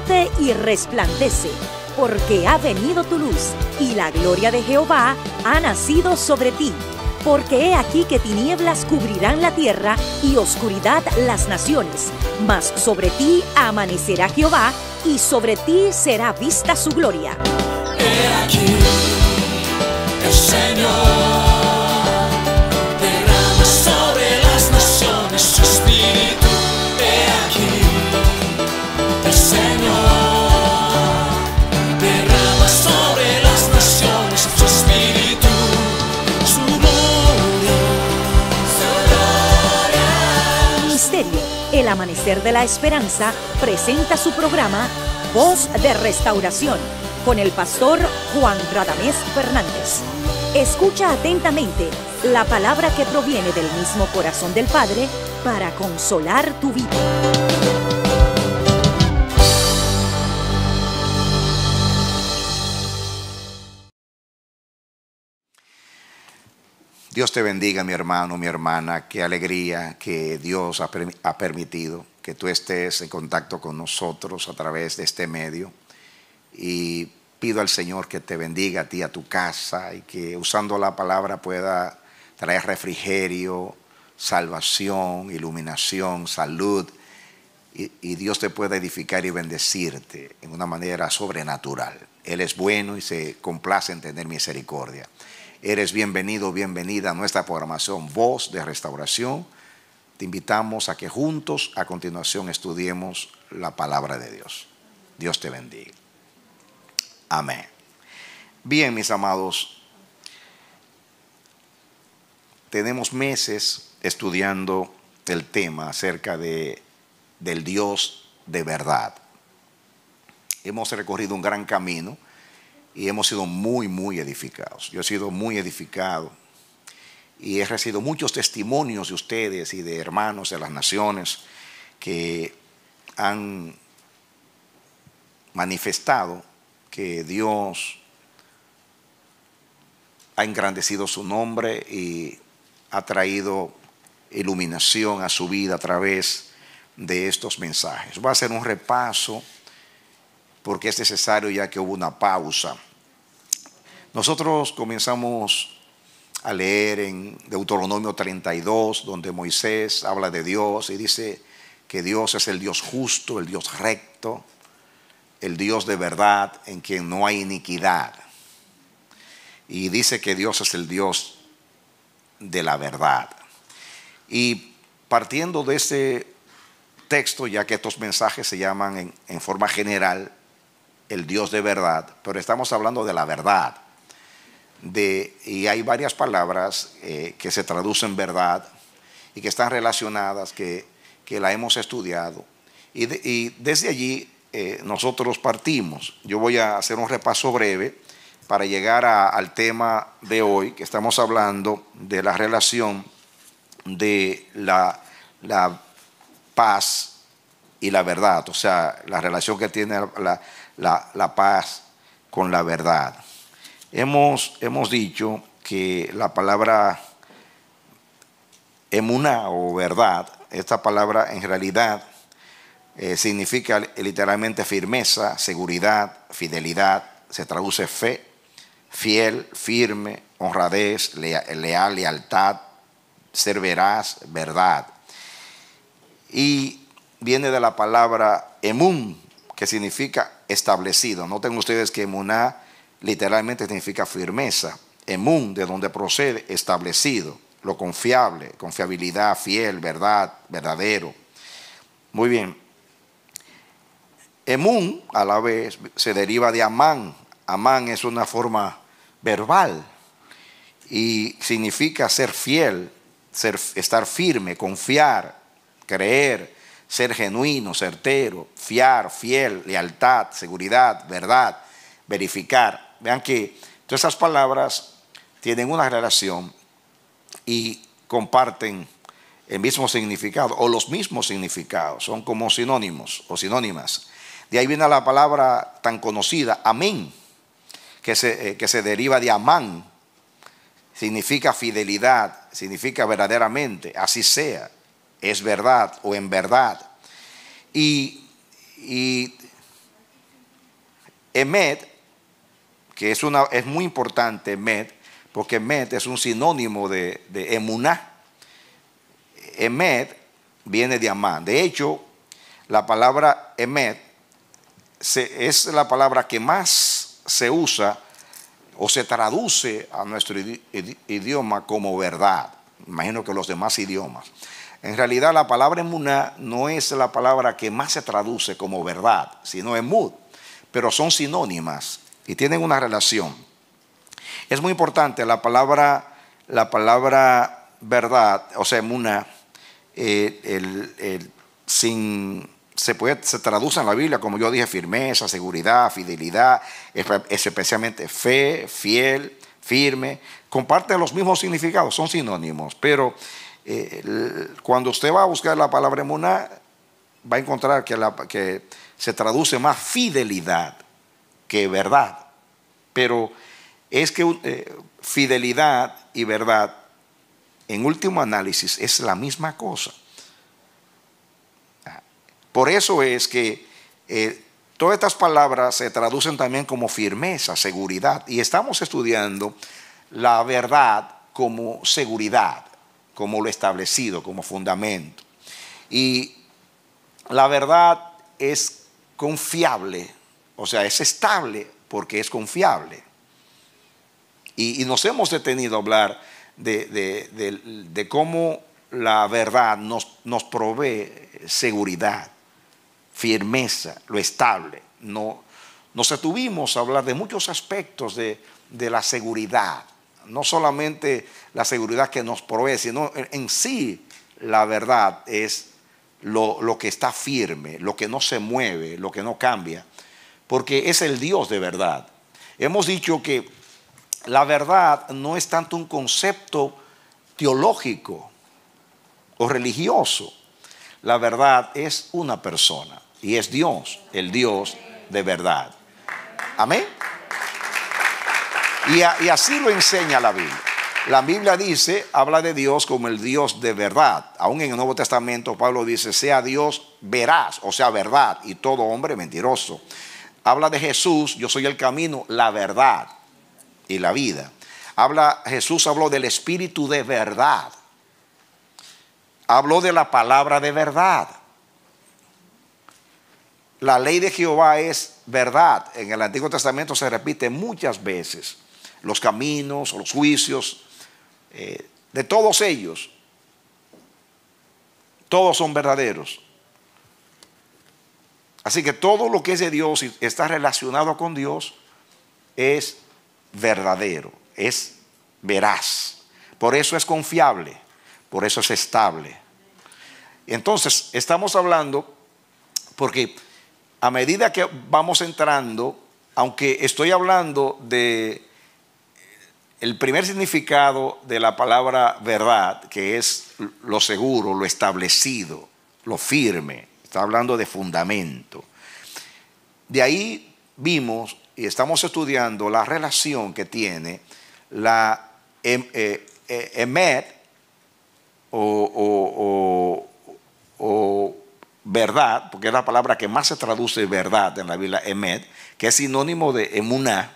Levántate y resplandece, porque ha venido tu luz, y la gloria de Jehová ha nacido sobre ti. Porque he aquí que tinieblas cubrirán la tierra y oscuridad las naciones, mas sobre ti amanecerá Jehová, y sobre ti será vista su gloria. He aquí, el Señor derrama sobre las naciones su espíritu. He aquí, el Señor derrama sobre las naciones su espíritu, su gloria, su gloria. Ministerio El Amanecer de la Esperanza presenta su programa Voz de Restauración con el pastor Juan Radamés Fernández. Escucha atentamente la palabra que proviene del mismo corazón del Padre para consolar tu vida. Dios te bendiga, mi hermano, mi hermana. Qué alegría que Dios ha permitido que tú estés en contacto con nosotros a través de este medio. Y pido al Señor que te bendiga a ti, a tu casa, y que usando la palabra pueda traer refrigerio, salvación, iluminación, salud. Y Dios te pueda edificar y bendecirte en una manera sobrenatural. Él es bueno y se complace en tener misericordia. Eres bienvenido, bienvenida a nuestra programación Voz de Restauración. Te invitamos a que juntos a continuación estudiemos la palabra de Dios. Dios te bendiga. Amén. Bien, mis amados, tenemos meses estudiando el tema acerca del Dios de verdad. Hemos recorrido un gran camino y hemos sido muy edificados. Yo he sido muy edificado y he recibido muchos testimonios de ustedes y de hermanos de las naciones que han manifestado que Dios ha engrandecido su nombre y ha traído iluminación a su vida a través de estos mensajes. Voy a hacer un repaso porque es necesario ya que hubo una pausa. Nosotros comenzamos a leer en Deuteronomio 32, donde Moisés habla de Dios y dice que Dios es el Dios justo, el Dios recto, el Dios de verdad en quien no hay iniquidad. Y dice que Dios es el Dios de la verdad. Y partiendo de ese texto, ya que estos mensajes se llaman en forma general el Dios de verdad, pero estamos hablando de la verdad. Y hay varias palabras que se traducen verdad y que están relacionadas, que la hemos estudiado. Y desde allí nosotros partimos. Yo voy a hacer un repaso breve para llegar al tema de hoy, que estamos hablando de la relación de la paz y la verdad, o sea, la relación que tiene la paz con la verdad. Hemos dicho que la palabra emuná o verdad, esta palabra en realidad significa literalmente firmeza, seguridad, fidelidad, se traduce fe, fiel, firme, honradez, leal, lealtad, ser veraz, verdad. Y viene de la palabra emun, que significa establecido. Noten ustedes que emuná literalmente significa firmeza. Emun, de donde procede, establecido, lo confiable, confiabilidad, fiel, verdad, verdadero. Muy bien. Emun, a la vez, se deriva de amán. Amán es una forma verbal y significa ser fiel, estar firme, confiar, creer, ser genuino, certero, fiar, fiel, lealtad, seguridad, verdad, verificar. Vean que todas esas palabras tienen una relación y comparten el mismo significado o los mismos significados, son como sinónimos o sinónimas. De ahí viene la palabra tan conocida, amén, que se deriva de amán, significa fidelidad, significa verdaderamente, así sea, es verdad o en verdad. Y Emet, que es muy importante, Emet, porque Emet es un sinónimo de emuná. Emet viene de Amán. De hecho, la palabra Emet es la palabra que más se usa o se traduce a nuestro idioma como verdad. Imagino que los demás idiomas. En realidad la palabra emuná no es la palabra que más se traduce como verdad, sino emud, pero son sinónimas y tienen una relación. Es muy importante la palabra verdad, o sea, emuná, se traduce en la Biblia, como yo dije, firmeza, seguridad, fidelidad, especialmente fe, fiel, firme. Comparten los mismos significados, son sinónimos, pero cuando usted va a buscar la palabra emuná, va a encontrar que se traduce más fidelidad que verdad. Pero es que fidelidad y verdad, en último análisis, es la misma cosa. Por eso es que todas estas palabras se traducen también como firmeza, seguridad. Y estamos estudiando la verdad como seguridad, como lo establecido, como fundamento. Y la verdad es confiable, o sea, es estable porque es confiable. Y nos hemos detenido a hablar de cómo la verdad nos provee seguridad, firmeza, lo estable. Nos detuvimos a hablar de muchos aspectos de la seguridad. No solamente la seguridad que nos provee, sino en sí la verdad es lo que está firme, lo que no se mueve, lo que no cambia, porque es el Dios de verdad. Hemos dicho que la verdad no es tanto un concepto teológico o religioso. La verdad es una persona y es Dios, el Dios de verdad. Amén. Y así lo enseña la Biblia. La Biblia dice, habla de Dios como el Dios de verdad. Aún en el Nuevo Testamento Pablo dice, sea Dios veraz, o sea, verdad, y todo hombre mentiroso. Habla de Jesús, yo soy el camino, la verdad y la vida. Jesús habló del Espíritu de verdad. Habló de la palabra de verdad. La ley de Jehová es verdad. En el Antiguo Testamento se repite muchas veces. Los caminos, los juicios, de todos ellos, todos son verdaderos. Así que todo lo que es de Dios y está relacionado con Dios es verdadero, es veraz. Por eso es confiable, por eso es estable. Entonces, estamos hablando, porque a medida que vamos entrando, aunque estoy hablando de el primer significado de la palabra verdad, que es lo seguro, lo establecido, lo firme, está hablando de fundamento. De ahí vimos y estamos estudiando la relación que tiene la emet o verdad, porque es la palabra que más se traduce verdad en la Biblia, emet, que es sinónimo de emuná.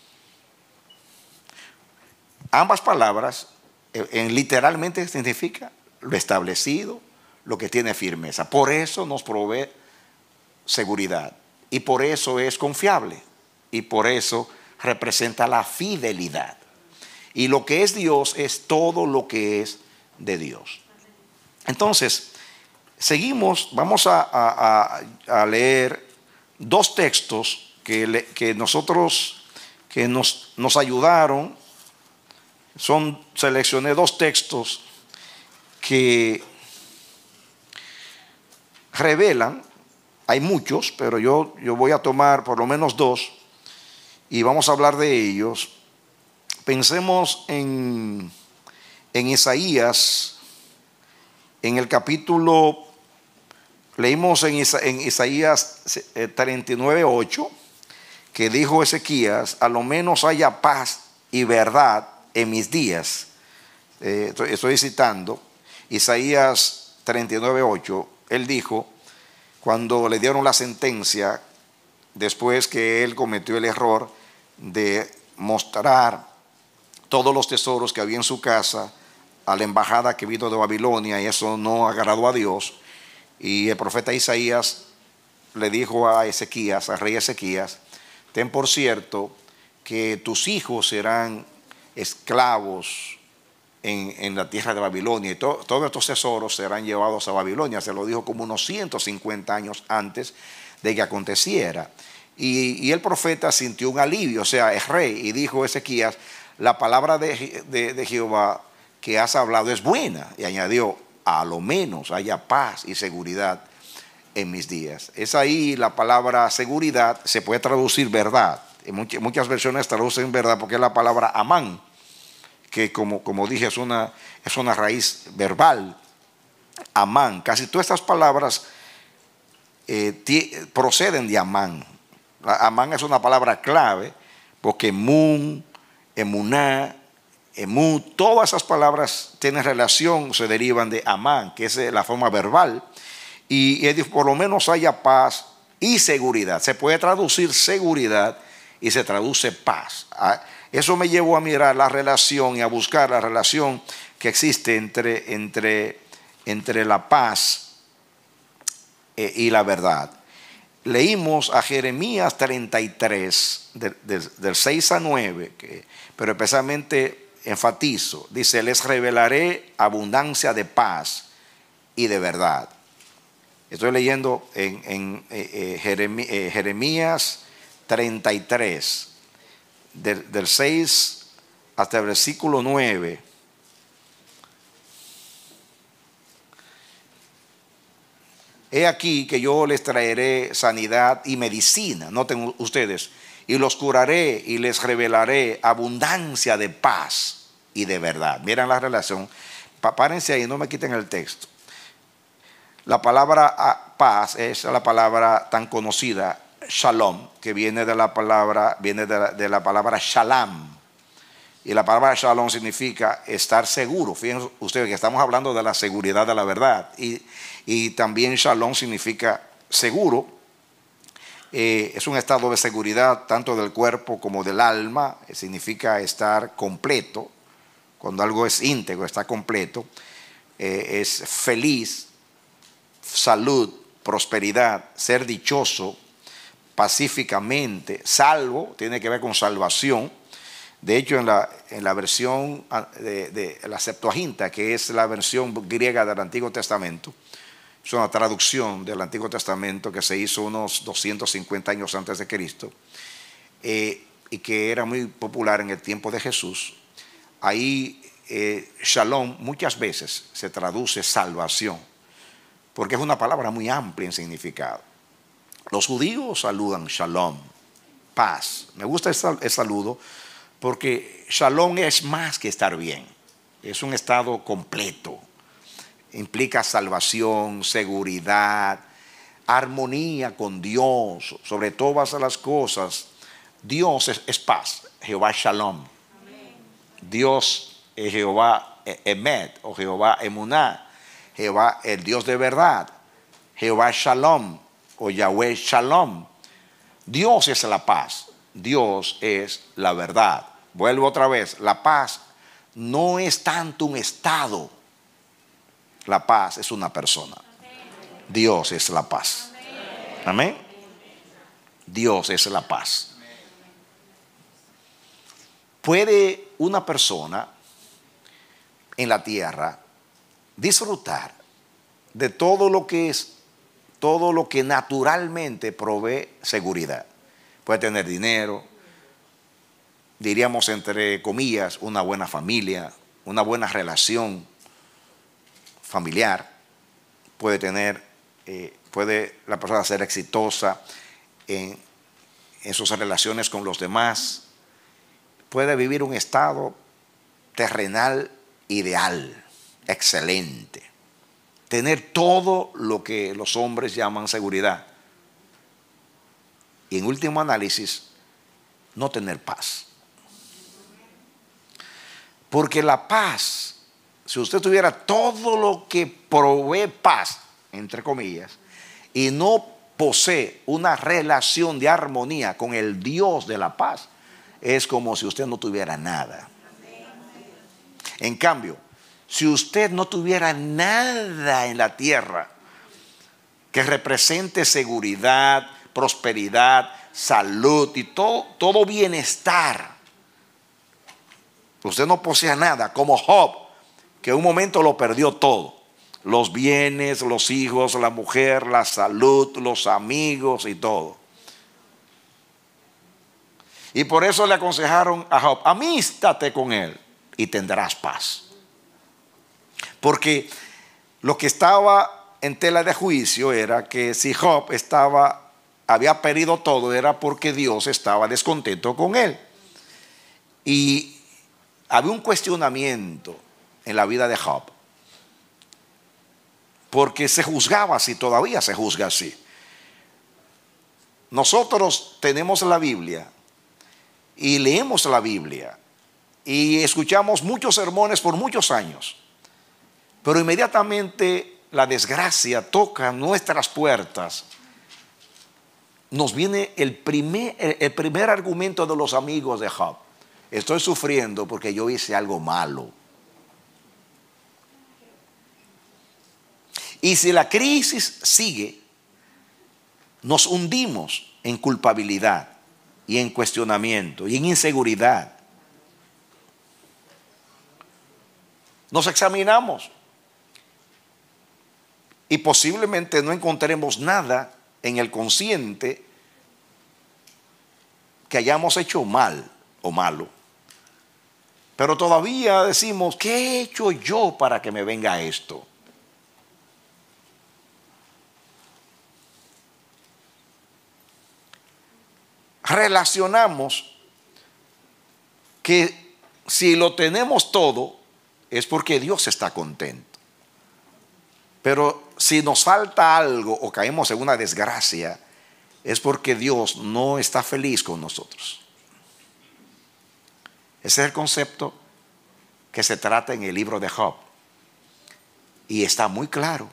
Ambas palabras literalmente significa lo establecido, lo que tiene firmeza. Por eso nos provee seguridad y por eso es confiable y por eso representa la fidelidad. Y lo que es Dios es todo lo que es de Dios. Entonces, seguimos, vamos a leer dos textos que nos ayudaron. Seleccioné dos textos que revelan, hay muchos, pero yo voy a tomar por lo menos dos y vamos a hablar de ellos. Pensemos en Isaías, en el capítulo, leímos en Isaías 39:8, que dijo Ezequías, a lo menos haya paz y verdad en mis días. Estoy citando Isaías 39:8. Él dijo, cuando le dieron la sentencia después que él cometió el error de mostrar todos los tesoros que había en su casa a la embajada que vino de Babilonia, y eso no agradó a Dios. Y el profeta Isaías le dijo a Ezequías, al rey Ezequías: ten por cierto que tus hijos serán esclavos en la tierra de Babilonia, y todos estos tesoros serán llevados a Babilonia. Se lo dijo como unos 150 años antes de que aconteciera. Y el profeta sintió un alivio, o sea, es rey, y dijo Ezequías: la palabra de Jehová que has hablado es buena. Y añadió: a lo menos haya paz y seguridad en mis días. Es ahí la palabra seguridad, se puede traducir verdad. En muchas versiones traducen verdad porque es la palabra amán, que como dije es una raíz verbal. Amán. Casi todas estas palabras proceden de amán. Amán es una palabra clave porque mun, emuná, emú, todas esas palabras tienen relación, se derivan de amán, que es la forma verbal. Y por lo menos haya paz y seguridad. Se puede traducir seguridad y se traduce paz. Eso me llevó a mirar la relación y a buscar la relación que existe entre la paz y la verdad. Leímos a Jeremías 33, del 6 a 9, pero especialmente enfatizo, dice: les revelaré abundancia de paz y de verdad. Estoy leyendo en Jeremías 33, del 6 hasta el versículo 9. He aquí que yo les traeré sanidad y medicina, noten ustedes, y los curaré y les revelaré abundancia de paz y de verdad. Miren la relación. Párense ahí, no me quiten el texto. La palabra paz es la palabra tan conocida, shalom, que viene de la palabra shalom. Y la palabra shalom significa estar seguro. Fíjense ustedes que estamos hablando de la seguridad de la verdad. Y también shalom significa seguro. Es un estado de seguridad tanto del cuerpo como del alma. Significa estar completo. Cuando algo es íntegro, está completo. Es feliz, salud, prosperidad, ser dichoso, pacíficamente, salvo, tiene que ver con salvación. De hecho, en la versión de la Septuaginta, que es la versión griega del Antiguo Testamento, es una traducción del Antiguo Testamento que se hizo unos 250 años antes de Cristo, y que era muy popular en el tiempo de Jesús. Ahí shalom muchas veces se traduce salvación, porque es una palabra muy amplia en significado. Los judíos saludan shalom, paz. Me gusta el saludo porque shalom es más que estar bien. Es un estado completo. Implica salvación, seguridad, armonía con Dios. Sobre todas las cosas, Dios es paz. Jehová shalom. Dios es Jehová emet o Jehová emuná. Jehová el Dios de verdad. Jehová shalom o Yahweh shalom. Dios es la paz. Dios es la verdad. Vuelvo otra vez. La paz no es tanto un estado. La paz es una persona. Dios es la paz. Amén. Dios es la paz. ¿Puede una persona en la tierra disfrutar de todo lo que naturalmente provee seguridad? Puede tener dinero, diríamos entre comillas, una buena familia, una buena relación familiar. Puede la persona ser exitosa en sus relaciones con los demás. Puede vivir un estado terrenal ideal, excelente. Tener todo lo que los hombres llaman seguridad. Y en último análisis, no tener paz. Porque la paz, si usted tuviera todo lo que provee paz, entre comillas, y no posee una relación de armonía con el Dios de la paz, es como si usted no tuviera nada. En cambio, si usted no tuviera nada en la tierra que represente seguridad, prosperidad, salud y todo bienestar, usted no posee nada, como Job, que en un momento lo perdió todo: los bienes, los hijos, la mujer, la salud, los amigos y todo. Y por eso le aconsejaron a Job: amístate con él y tendrás paz. Porque lo que estaba en tela de juicio era que si Job había perdido todo, era porque Dios estaba descontento con él. Y había un cuestionamiento en la vida de Job, porque se juzgaba así, todavía se juzga así. Nosotros tenemos la Biblia y leemos la Biblia y escuchamos muchos sermones por muchos años, pero inmediatamente la desgracia toca nuestras puertas, nos viene el primer argumento de los amigos de Job: estoy sufriendo porque yo hice algo malo. Y si la crisis sigue, nos hundimos en culpabilidad y en cuestionamiento y en inseguridad. Nos examinamos y posiblemente no encontremos nada en el consciente que hayamos hecho mal o malo. Pero todavía decimos: ¿qué he hecho yo para que me venga esto? Relacionamos que si lo tenemos todo es porque Dios está contento. Pero si nos falta algo o caemos en una desgracia, es porque Dios no está feliz con nosotros. Ese es el concepto que se trata en el libro de Job. Y está muy claro.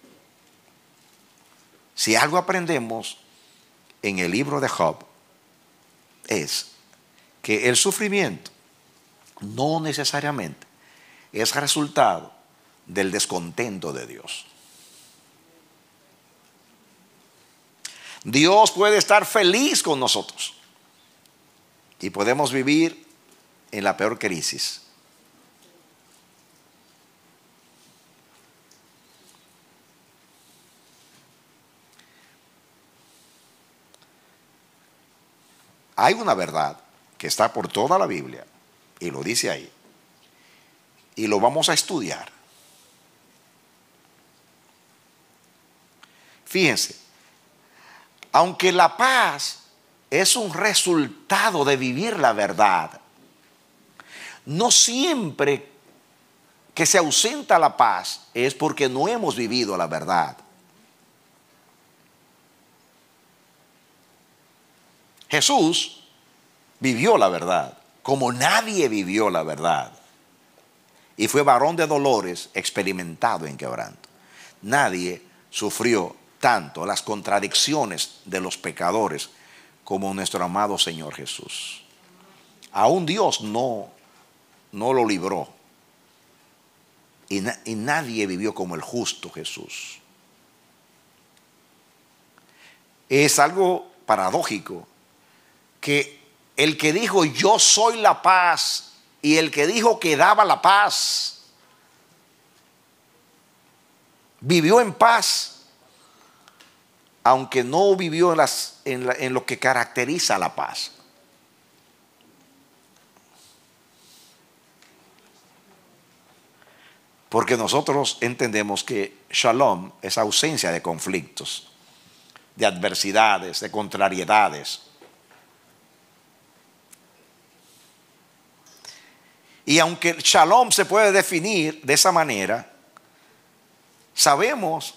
Si algo aprendemos en el libro de Job, es que el sufrimiento no necesariamente es resultado del descontento de Dios. Dios puede estar feliz con nosotros y podemos vivir en la peor crisis. Hay una verdad que está por toda la Biblia y lo dice ahí, y lo vamos a estudiar. Fíjense, aunque la paz es un resultado de vivir la verdad, no siempre que se ausenta la paz es porque no hemos vivido la verdad. Jesús vivió la verdad como nadie vivió la verdad, y fue varón de dolores, experimentado en quebranto. Nadie sufrió tanto las contradicciones de los pecadores como nuestro amado Señor Jesús. Aún Dios no lo libró, y nadie vivió como el justo Jesús. Es algo paradójico que el que dijo yo soy la paz y el que dijo que daba la paz vivió en paz, aunque no vivió en lo que caracteriza la paz. Porque nosotros entendemos que shalom es ausencia de conflictos, de adversidades, de contrariedades. Y aunque el shalom se puede definir de esa manera, sabemos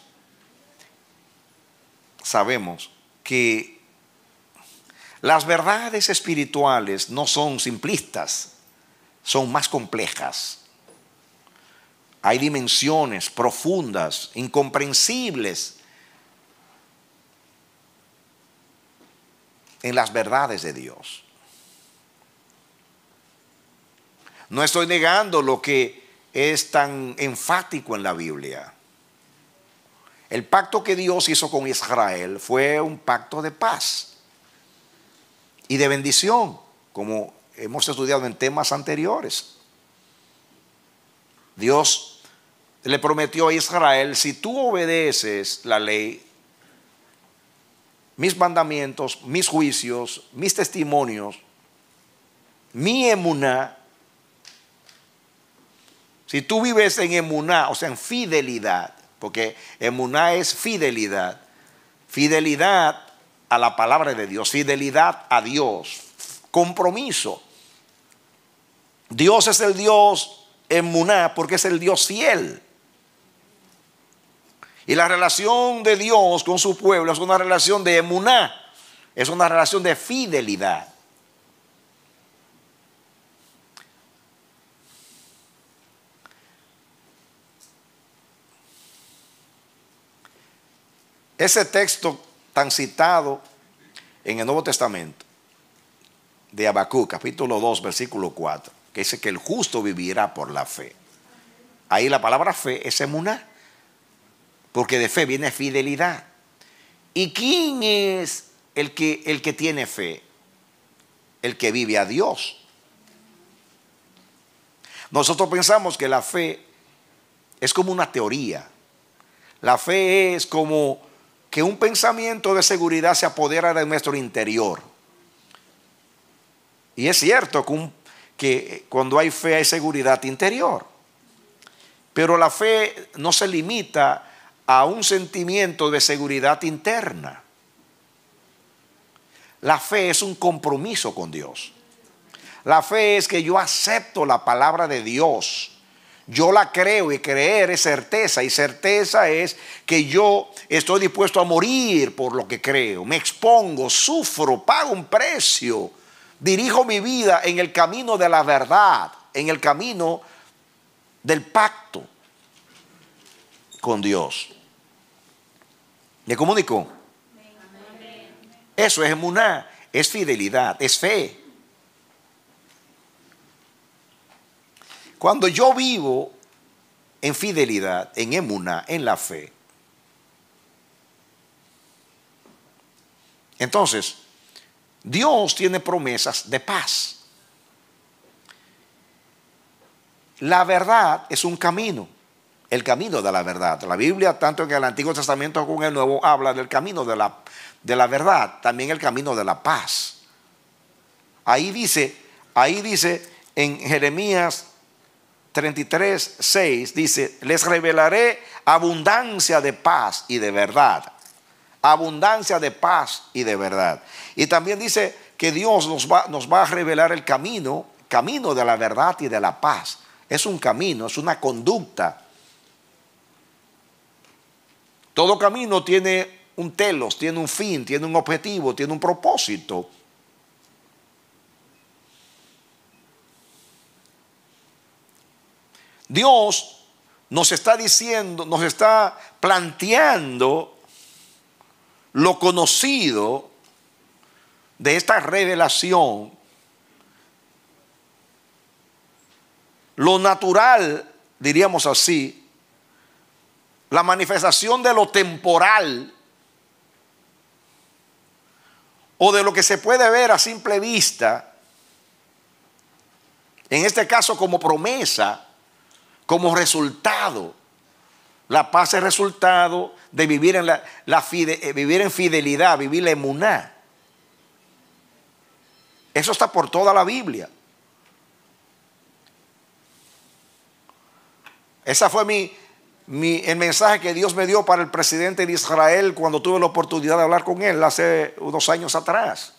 que las verdades espirituales no son simplistas, son más complejas. Hay dimensiones profundas, incomprensibles, en las verdades de Dios. No estoy negando lo que es tan enfático en la Biblia. El pacto que Dios hizo con Israel fue un pacto de paz y de bendición, como hemos estudiado en temas anteriores. Dios le prometió a Israel: si tú obedeces la ley, mis mandamientos, mis juicios, mis testimonios, mi emuná, si tú vives en emuná, o sea, en fidelidad, porque emuná es fidelidad, fidelidad a la palabra de Dios, fidelidad a Dios, compromiso. Dios es el Dios emuná porque es el Dios fiel. Y la relación de Dios con su pueblo es una relación de emuná, es una relación de fidelidad. Ese texto tan citado en el Nuevo Testamento, de Habacuc, capítulo 2, versículo 4, que dice que el justo vivirá por la fe. Ahí la palabra fe es emuná, porque de fe viene fidelidad. ¿Y quién es el que tiene fe? El que vive a Dios. Nosotros pensamos que la fe es como una teoría. La fe es como que un pensamiento de seguridad se apodera de nuestro interior. Y es cierto que cuando hay fe hay seguridad interior. Pero la fe no se limita a un sentimiento de seguridad interna. La fe es un compromiso con Dios. La fe es que yo acepto la palabra de Dios. Yo la creo, y creer es certeza, y certeza es que yo estoy dispuesto a morir por lo que creo. Me expongo, sufro, pago un precio, dirijo mi vida en el camino de la verdad, en el camino del pacto con Dios. ¿Me comunico? Eso es emuná, es fidelidad, es fe. Cuando yo vivo en fidelidad, en emuná, en la fe, entonces Dios tiene promesas de paz. La verdad es un camino, el camino de la verdad. La Biblia, tanto en el Antiguo Testamento como en el Nuevo, habla del camino de la verdad, también el camino de la paz. Ahí dice en Jeremías 33, 6, dice: les revelaré abundancia de paz y de verdad. Abundancia de paz y de verdad. Y también dice que Dios nos va a revelar el camino de la verdad y de la paz. Es un camino, es una conducta. Todo camino tiene un telos, tiene un fin, tiene un objetivo, tiene un propósito. Dios nos está diciendo, nos está planteando lo conocido de esta revelación, lo natural, diríamos así, la manifestación de lo temporal o de lo que se puede ver a simple vista, en este caso como promesa, como resultado. La paz es resultado de vivir vivir en fidelidad, vivir la emuná. Eso está por toda la Biblia. Esa fue el mensaje que Dios me dio para el presidente de Israel cuando tuve la oportunidad de hablar con él hace unos años atrás.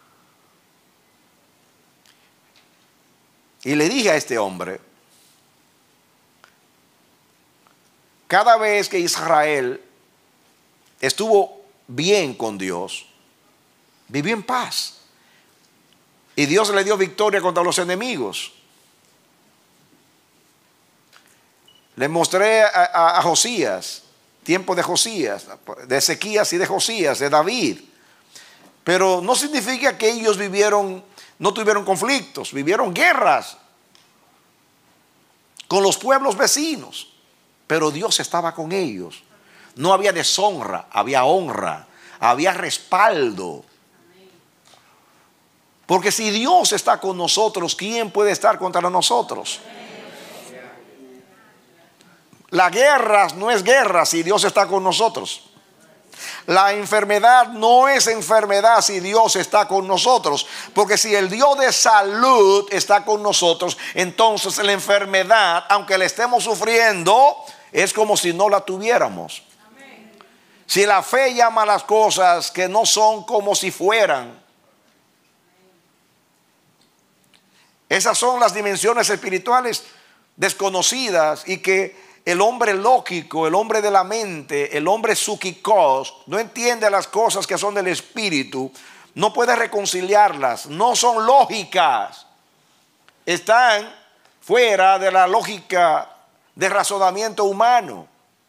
Y le dije a este hombre: cada vez que Israel estuvo bien con Dios, vivió en paz. Y Dios le dio victoria contra los enemigos. Le mostré a Josías, tiempo de Josías, de Ezequías y de Josías, de David, Pero no significa que ellos no tuvieron conflictos, vivieron guerras con los pueblos vecinos, pero Dios estaba con ellos. No había deshonra, había honra, había respaldo. Porque si Dios está con nosotros, ¿quién puede estar contra nosotros? La guerra no es guerra si Dios está con nosotros. La enfermedad no es enfermedad si Dios está con nosotros. Porque si el Dios de salud está con nosotros, entonces la enfermedad, aunque la estemos sufriendo, es como si no la tuviéramos. Si la fe llama a las cosas que no son como si fueran. Esas son las dimensiones espirituales desconocidas y que el hombre lógico, el hombre de la mente, el hombre psíquicos, no entiende las cosas que son del espíritu, no puede reconciliarlas, no son lógicas, están fuera de la lógica de razonamiento humano,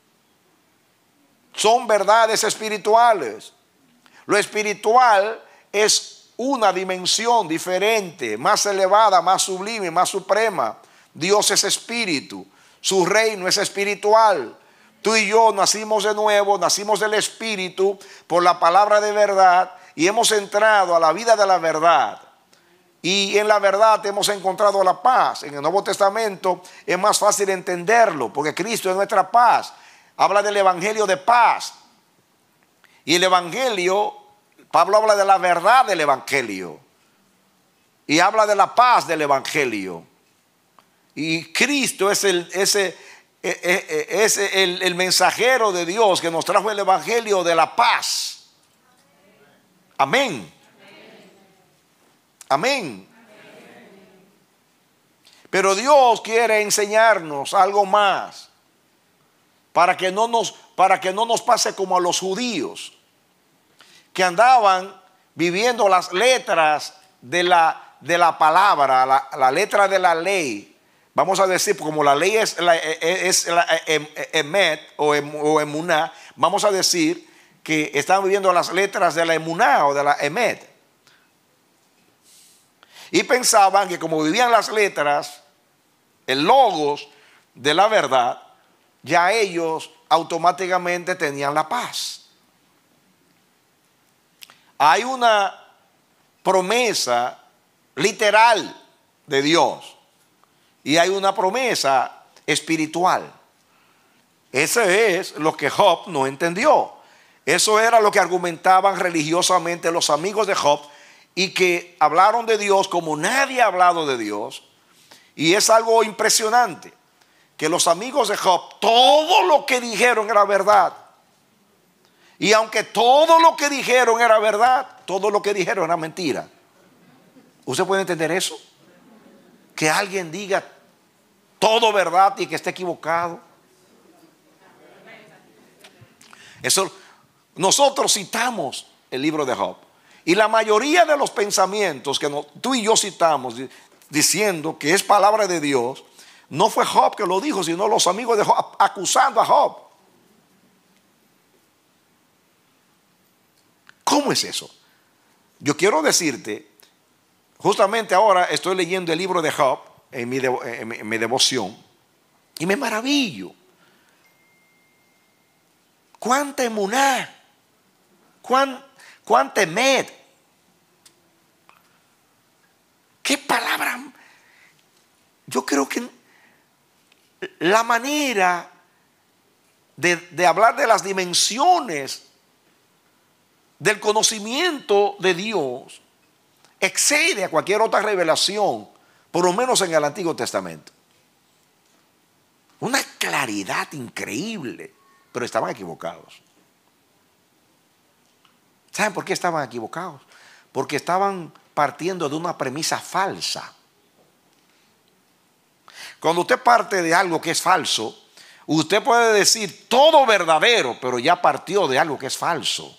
son verdades espirituales. Lo espiritual es una dimensión diferente, más elevada, más sublime, más suprema. Dios es espíritu. Su reino es espiritual. Tú y yo nacimos de nuevo, nacimos del Espíritu por la palabra de verdad y hemos entrado a la vida de la verdad. Y en la verdad hemos encontrado la paz. En el Nuevo Testamento es más fácil entenderlo porque Cristo es nuestra paz. Habla del evangelio de paz. Y el evangelio, Pablo habla de la verdad del evangelio. Y habla de la paz del evangelio. Y Cristo es el mensajero de Dios que nos trajo el evangelio de la paz. Amén. Amén. Pero Dios quiere enseñarnos algo más para que no nos pase como a los judíos que andaban viviendo las letras de la palabra, la letra de la ley. Vamos a decir, como la ley es la emet o emuná, vamos a decir que están viviendo las letras de la emuná o de la emet. Y pensaban que como vivían las letras, el logos de la verdad, ya ellos automáticamente tenían la paz. Hay una promesa literal de Dios. Y hay una promesa espiritual. Eso es lo que Job no entendió. Eso era lo que argumentaban religiosamente los amigos de Job y que hablaron de Dios como nadie ha hablado de Dios. Y es algo impresionante que los amigos de Job, todo lo que dijeron era verdad. Y aunque todo lo que dijeron era verdad, todo lo que dijeron era mentira. ¿Usted puede entender eso? Que alguien diga todo verdad y que esté equivocado. Eso, nosotros citamos el libro de Job. Y la mayoría de los pensamientos que tú y yo citamos diciendo que es palabra de Dios, no fue Job que lo dijo, sino los amigos de Job acusando a Job. ¿Cómo es eso? Yo quiero decirte, justamente ahora estoy leyendo el libro de Job en mi devoción y me maravillo. Cuánta emuná, cuánta emet. Qué palabra. Yo creo que la manera de hablar de las dimensiones del conocimiento de Dios excede a cualquier otra revelación, por lo menos en el Antiguo Testamento. Una claridad increíble, pero estaban equivocados. ¿Saben por qué estaban equivocados? Porque estaban partiendo de una premisa falsa. Cuando usted parte de algo que es falso, usted puede decir todo verdadero, pero ya partió de algo que es falso.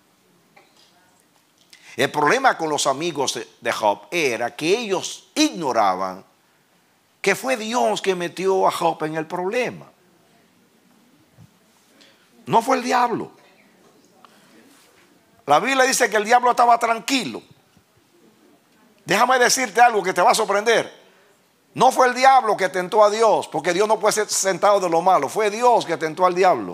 El problema con los amigos de Job era que ellos ignoraban que fue Dios que metió a Job en el problema. No fue el diablo. La Biblia dice que el diablo estaba tranquilo. Déjame decirte algo que te va a sorprender. No fue el diablo que tentó a Dios, porque Dios no puede ser sentado de lo malo. Fue Dios que tentó al diablo.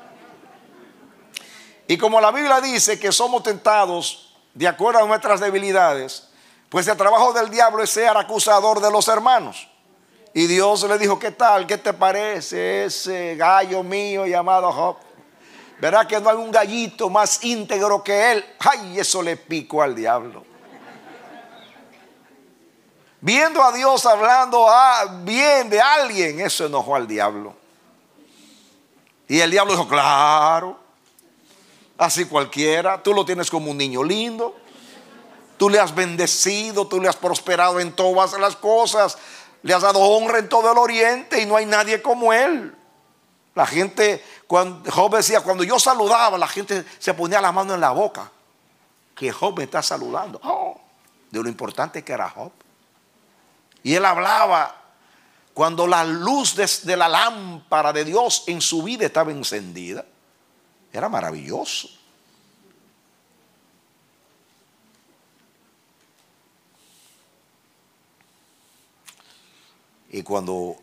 Y como la Biblia dice que somos tentados de acuerdo a nuestras debilidades, pues el trabajo del diablo es ser acusador de los hermanos. Y Dios le dijo: ¿qué tal? ¿Qué te parece ese gallo mío llamado Job? Verá que no hay un gallito más íntegro que él. Ay, eso le picó al diablo. Viendo a Dios hablando bien de alguien, eso enojó al diablo. Y el diablo dijo: claro, así cualquiera. Tú lo tienes como un niño lindo. Tú le has bendecido, tú le has prosperado en todas las cosas. Le has dado honra en todo el oriente y no hay nadie como él. La gente, Job decía, cuando yo saludaba, la gente se ponía la mano en la boca. Que Job me está saludando. Oh, de lo importante que era Job. Y él hablaba cuando la luz de la lámpara de Dios en su vida estaba encendida. Era maravilloso. Y cuando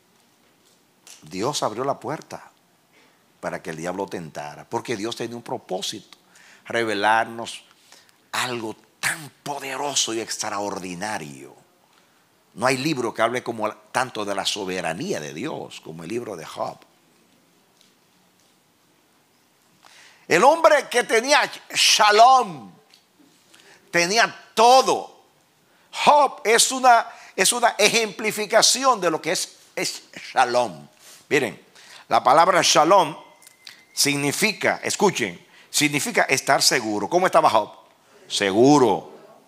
Dios abrió la puerta para que el diablo tentara, porque Dios tenía un propósito: revelarnos algo tan poderoso y extraordinario. No hay libro que hable tanto de la soberanía de Dios como el libro de Job. El hombre que tenía shalom, tenía todo. Job es una ejemplificación de lo que es shalom. Miren, la palabra shalom significa, escuchen, significa estar seguro. ¿Cómo estaba Job? Seguro.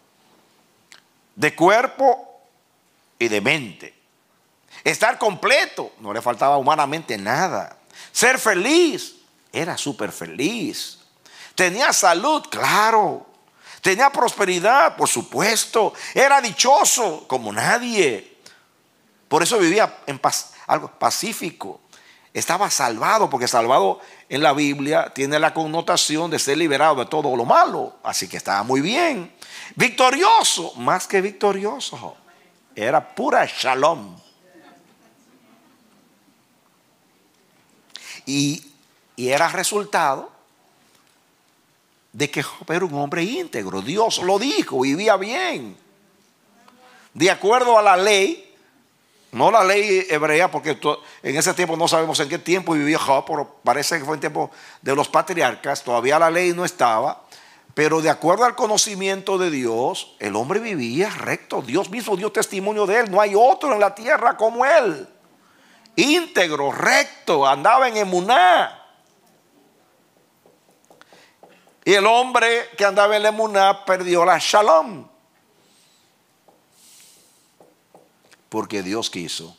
De cuerpo y de mente. Estar completo, no le faltaba humanamente nada. Ser feliz, era súper feliz. Tenía salud, claro. Tenía prosperidad, por supuesto. Era dichoso como nadie. Por eso vivía en paz, algo pacífico. Estaba salvado, porque salvado en la Biblia tiene la connotación de ser liberado de todo lo malo. Así que estaba muy bien. Victorioso, más que victorioso. Era pura shalom. Y era resultado de que Job era un hombre íntegro. Dios lo dijo, vivía bien. De acuerdo a la ley, no la ley hebrea, porque en ese tiempo no sabemos en qué tiempo vivía Job, pero parece que fue en tiempo de los patriarcas, todavía la ley no estaba. Pero de acuerdo al conocimiento de Dios, el hombre vivía recto. Dios mismo dio testimonio de él. No hay otro en la tierra como él. Íntegro, recto, andaba en emuná. Y el hombre que andaba en emuná perdió la shalom. Porque Dios quiso.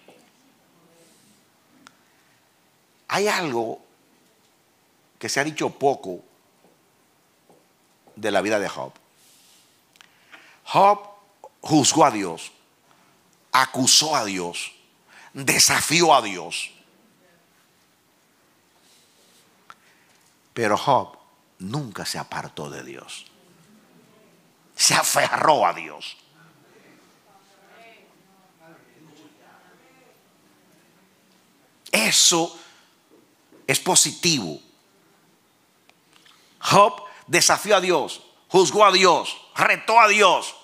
Hay algo que se ha dicho poco de la vida de Job. Job juzgó a Dios, acusó a Dios, desafió a Dios. Pero Job nunca se apartó de Dios. Se aferró a Dios. Eso es positivo. Job desafió a Dios, juzgó a Dios, retó a Dios,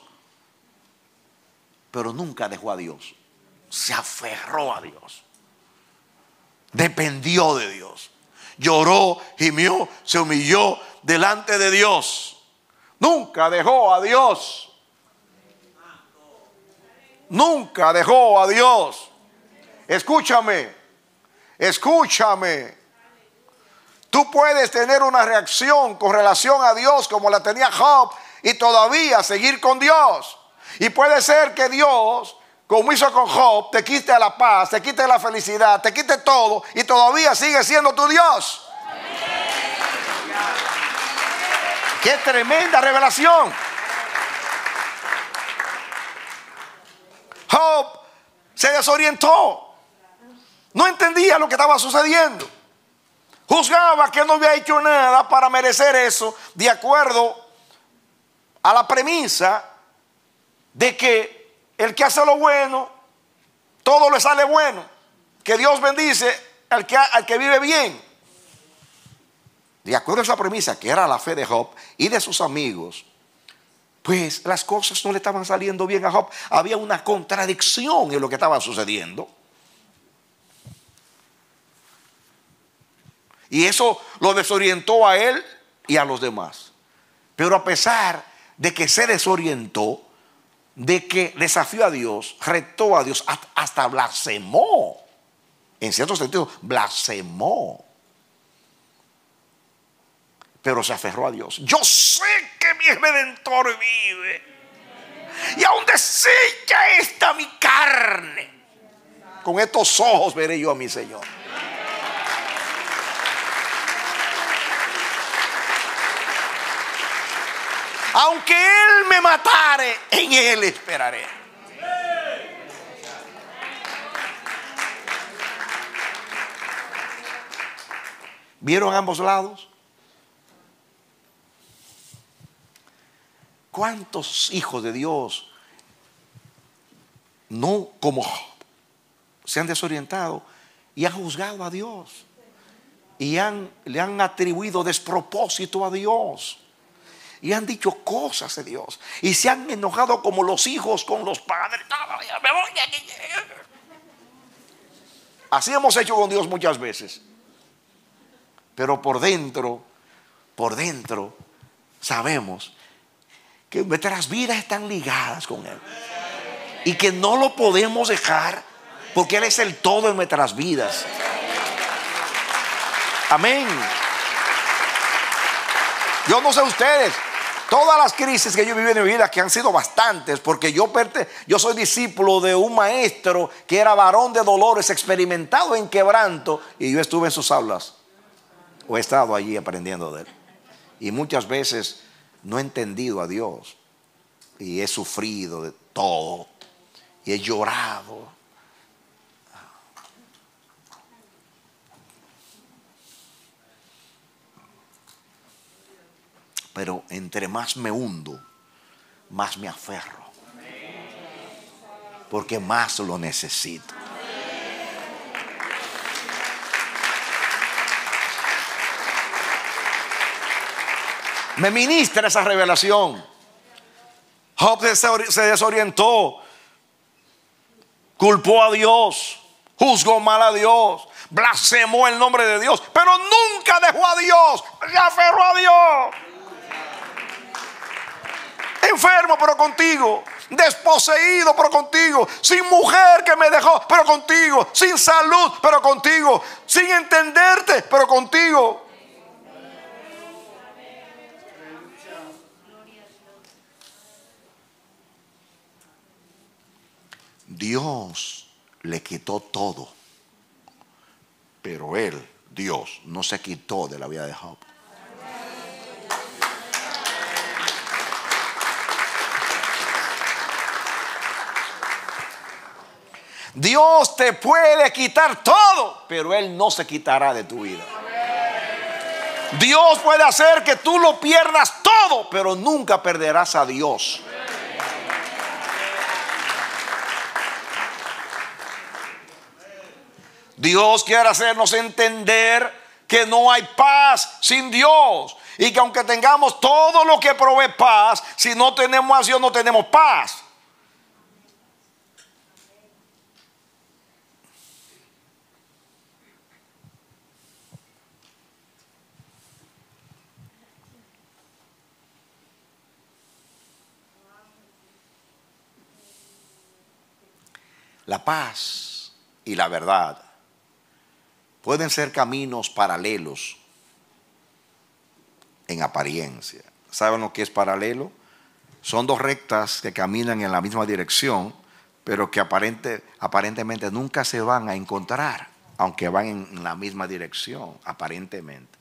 pero nunca dejó a Dios. Se aferró a Dios. Dependió de Dios. Lloró, gimió, se humilló delante de Dios. Nunca dejó a Dios. Nunca dejó a Dios. Escúchame. Escúchame. Tú puedes tener una reacción con relación a Dios como la tenía Job y todavía seguir con Dios. Y puede ser que Dios, como hizo con Job, te quite la paz, te quite la felicidad, te quite todo y todavía sigue siendo tu Dios. ¡Qué tremenda revelación! Job se desorientó. No entendía lo que estaba sucediendo. juzgaba que no había hecho nada para merecer eso, de acuerdo a la premisa de que el que hace lo bueno, todo le sale bueno, que Dios bendice al que vive bien. De acuerdo a esa premisa, que era la fe de Job y de sus amigos, pues las cosas no le estaban saliendo bien a Job. Había una contradicción en lo que estaba sucediendo. Y eso lo desorientó a él y a los demás. Pero a pesar de que se desorientó, de que desafió a Dios, retó a Dios, hasta blasfemó. En cierto sentido, blasfemó. Pero se aferró a Dios. Yo sé que mi Redentor vive. Y aún deshecha esta mi carne, con estos ojos veré yo a mi Señor. Aunque Él me matare, en Él esperaré. ¿Vieron ambos lados? ¿Cuántos hijos de Dios no como Job se han desorientado y han juzgado a Dios y le han atribuido despropósito a Dios y han dicho cosas de Dios y se han enojado como los hijos con los padres? Así hemos hecho con Dios muchas veces, pero por dentro sabemos que nuestras vidas están ligadas con Él y que no lo podemos dejar, porque Él es el todo en nuestras vidas. Amén. Yo no sé ustedes, todas las crisis que yo viví en mi vida, que han sido bastantes, porque yo soy discípulo de un maestro que era varón de dolores, experimentado en quebranto, y yo estuve en sus aulas, o he estado allí aprendiendo de Él. Y muchas veces no he entendido a Dios y he sufrido de todo y he llorado. Pero entre más me hundo, más me aferro, porque más lo necesito. Me ministra esa revelación. Job se desorientó, culpó a Dios, juzgó mal a Dios, blasfemó el nombre de Dios, pero nunca dejó a Dios, se aferró a Dios. Enfermo, pero contigo. Desposeído, pero contigo. Sin mujer que me dejó, pero contigo. Sin salud, pero contigo. Sin entenderte, pero contigo. Dios le quitó todo, pero Él, Dios, no se quitó de la vida de Job. Dios te puede quitar todo, pero Él no se quitará de tu vida. Dios puede hacer que tú lo pierdas todo, pero nunca perderás a Dios. Dios quiere hacernos entender que no hay paz sin Dios, y que aunque tengamos todo lo que provee paz, si no tenemos a Dios no tenemos paz. La paz y la verdad pueden ser caminos paralelos en apariencia. ¿Saben lo que es paralelo? Son dos rectas que caminan en la misma dirección, pero que aparentemente nunca se van a encontrar, aunque van en la misma dirección, aparentemente.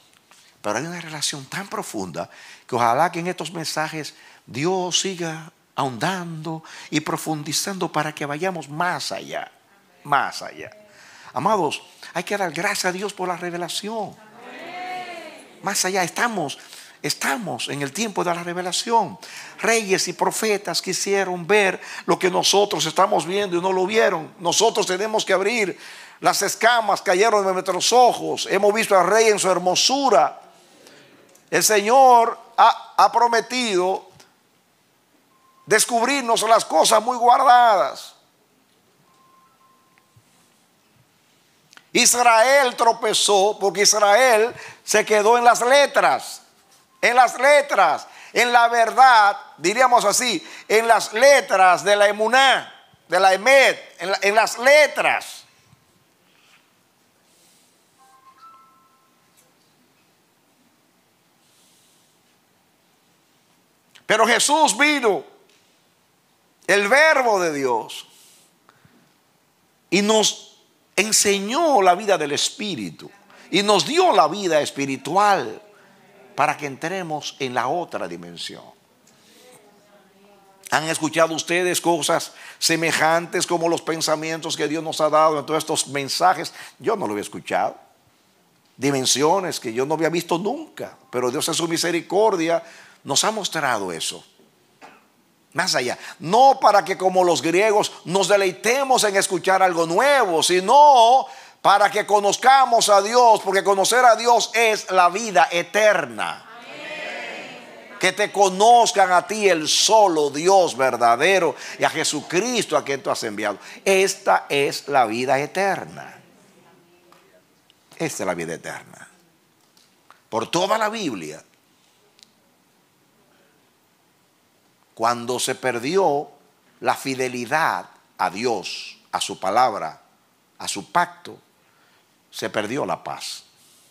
Pero hay una relación tan profunda que ojalá que en estos mensajes Dios siga ahondando y profundizando para que vayamos más allá, más allá. Amados, hay que dar gracias a Dios por la revelación. Más allá, estamos en el tiempo de la revelación. Reyes y profetas quisieron ver lo que nosotros estamos viendo y no lo vieron. Nosotros tenemos que abrir. Las escamas cayeron de nuestros ojos. Hemos visto al Rey en su hermosura. El Señor ha prometido descubrirnos las cosas muy guardadas. Israel tropezó porque Israel se quedó en las letras, en la verdad, diríamos así, en las letras de la emuná, de la emed, en las letras. Pero Jesús vino, el Verbo de Dios, y nos enseñó la vida del Espíritu y nos dio la vida espiritual para que entremos en la otra dimensión. ¿Han escuchado ustedes cosas semejantes como los pensamientos que Dios nos ha dado en todos estos mensajes? Yo no lo había escuchado. Dimensiones que yo no había visto nunca, pero Dios en su misericordia nos ha mostrado eso. Más allá, no para que como los griegos nos deleitemos en escuchar algo nuevo, sino para que conozcamos a Dios, porque conocer a Dios es la vida eterna. Amén. Que te conozcan a ti, el solo Dios verdadero, y a Jesucristo a quien tú has enviado. Esta es la vida eterna. Esta es la vida eterna. Por toda la Biblia, cuando se perdió la fidelidad a Dios, a su palabra, a su pacto, se perdió la paz.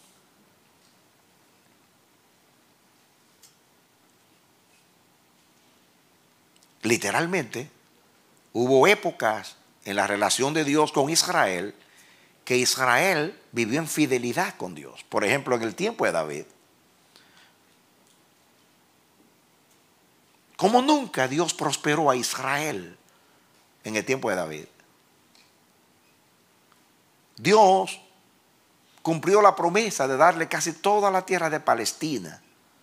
Literalmente, hubo épocas en la relación de Dios con Israel que Israel vivió en fidelidad con Dios. Por ejemplo, en el tiempo de David. Como nunca Dios prosperó a Israel en el tiempo de David. Dios cumplió la promesa de darle casi toda la tierra de Palestina.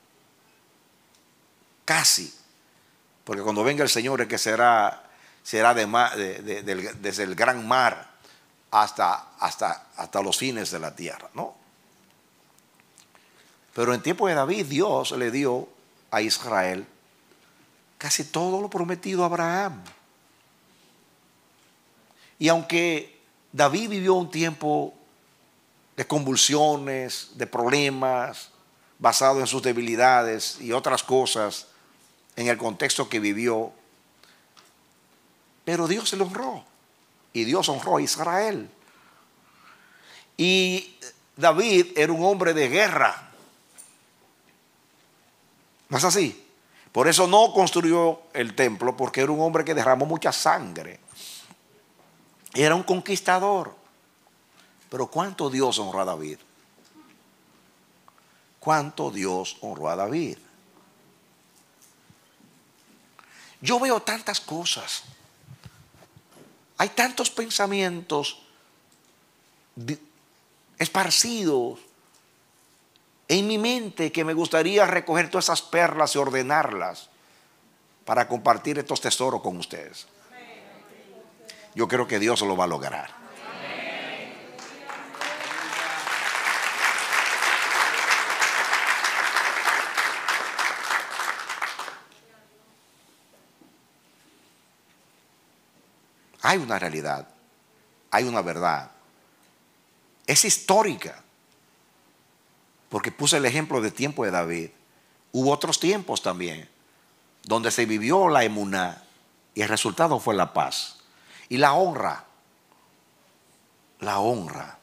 Casi. Porque cuando venga el Señor es que será desde el gran mar hasta los fines de la tierra, ¿no? Pero en tiempo de David Dios le dio a Israel casi todo lo prometido a Abraham. Y aunque David vivió un tiempo de convulsiones, de problemas, basado en sus debilidades y otras cosas en el contexto que vivió, pero Dios se lo honró. Y Dios honró a Israel. Y David era un hombre de guerra. ¿No es así? Por eso no construyó el templo, porque era un hombre que derramó mucha sangre. Era un conquistador. Pero ¿cuánto Dios honró a David? ¿Cuánto Dios honró a David? Yo veo tantas cosas. Hay tantos pensamientos esparcidos en mi mente que me gustaría recoger todas esas perlas y ordenarlas para compartir estos tesoros con ustedes. Yo creo que Dios lo va a lograr. Hay una realidad, hay una verdad. Es histórica. Porque puse el ejemplo del tiempo de David. Hubo otros tiempos también donde se vivió la emuná y el resultado fue la paz y la honra. La honra.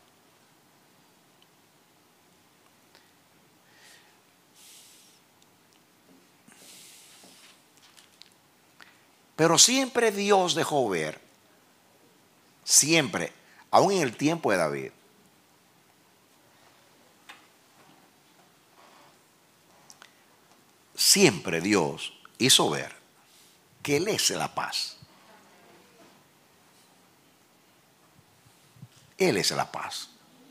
Pero siempre Dios dejó ver, siempre, aún en el tiempo de David, siempre Dios hizo ver que Él es la paz. Él es la paz.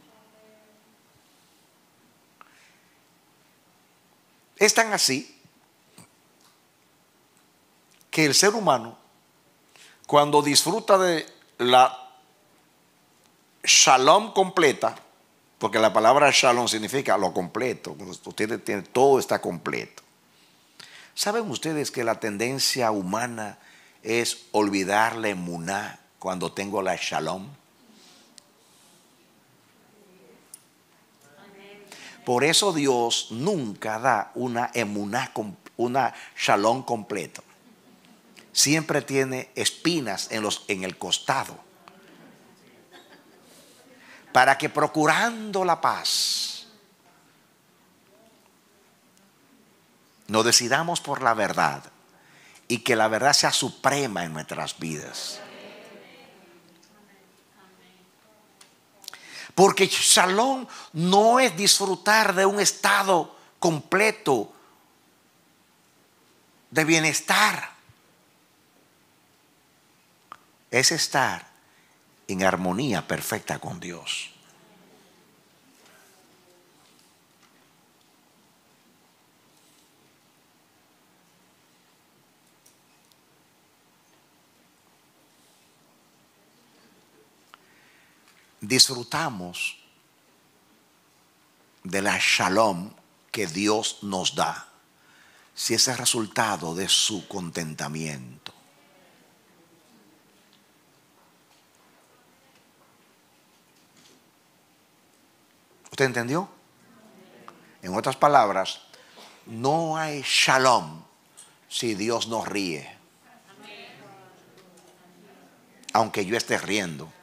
Es tan así que el ser humano, cuando disfruta de la shalom completa, porque la palabra shalom significa lo completo, usted tiene, todo está completo. ¿Saben ustedes que la tendencia humana es olvidar la emuná cuando tengo la shalom? Por eso Dios nunca da una emuná, una shalom completo. Siempre tiene espinas en el costado. Para que procurando la paz, nos decidamos por la verdad y que la verdad sea suprema en nuestras vidas. Porque shalom no es disfrutar de un estado completo de bienestar. Es estar en armonía perfecta con Dios. Disfrutamos de la shalom que Dios nos da si es el resultado de su contentamiento. ¿Usted entendió? En otras palabras, no hay shalom si Dios no ríe. Aunque yo esté riendo.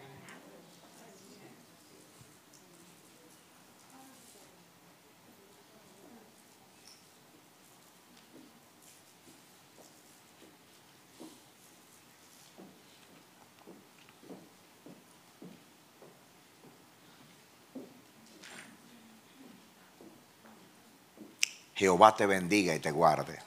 Jehová te bendiga y te guarde.